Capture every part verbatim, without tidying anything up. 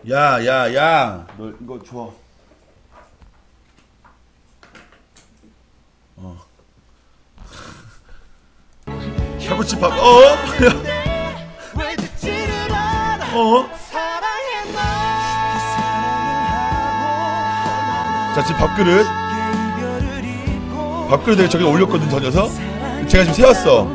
야, 야, 야. 너 이거 줘. 어. 샤브치 밥. 어? 어? 자, 지금 밥그릇. 밥그릇 내가 저기 올렸거든, 저 녀석. 제가 지금 세웠어.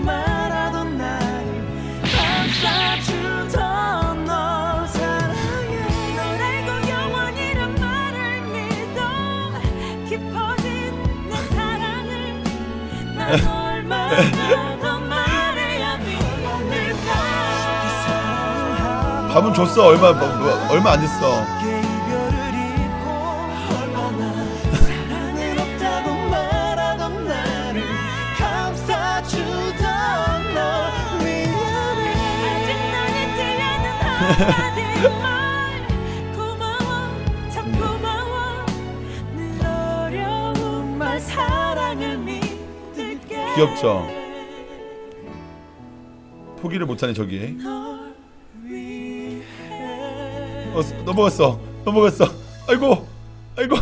밥은 줬어. 얼마 뭐, 뭐, 얼마 안 됐어. 귀엽죠? 포기를 못하네 저기. 어, 넘어갔어 넘어갔어. 아이고 아이고.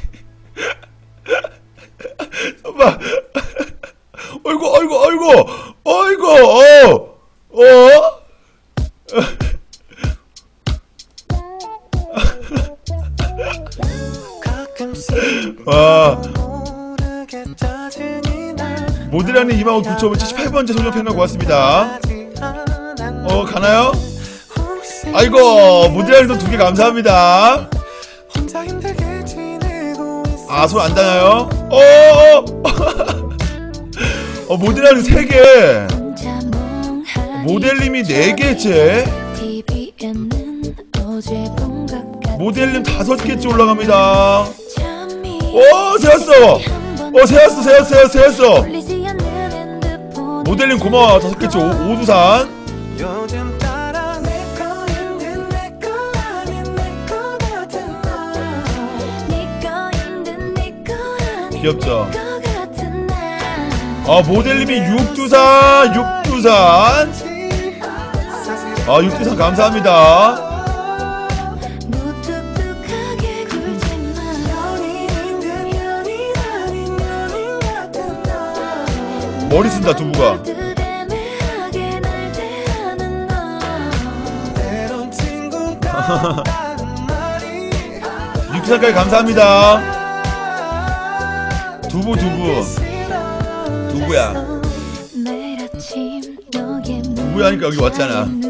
엄마. 아이고 아이고 아이고 아이고. 어? 어? 와. 모델랑님 이만 구천 칠십팔 번째 성적평가 고맙습니다. 어 가나요? 아이고 모델랑님도 두 개 감사합니다. 아 손 안 닿아요? 어어. 어 모델랑님 세 개. 모델님이 네 개째. 모델님 다섯 개째 올라갑니다. 오 세웠어. 어 세웠어 세웠어 세웠어 세웠어. 모델님 고마워. 다섯 개째 오두산. 귀엽죠? 아 모델님이 육두산 육두산. 아 육두산 감사합니다. 머리 쓴다 두부가. 육두산까지 감사합니다. 두부 두부 두부야. 두부야 하니까 여기 왔잖아.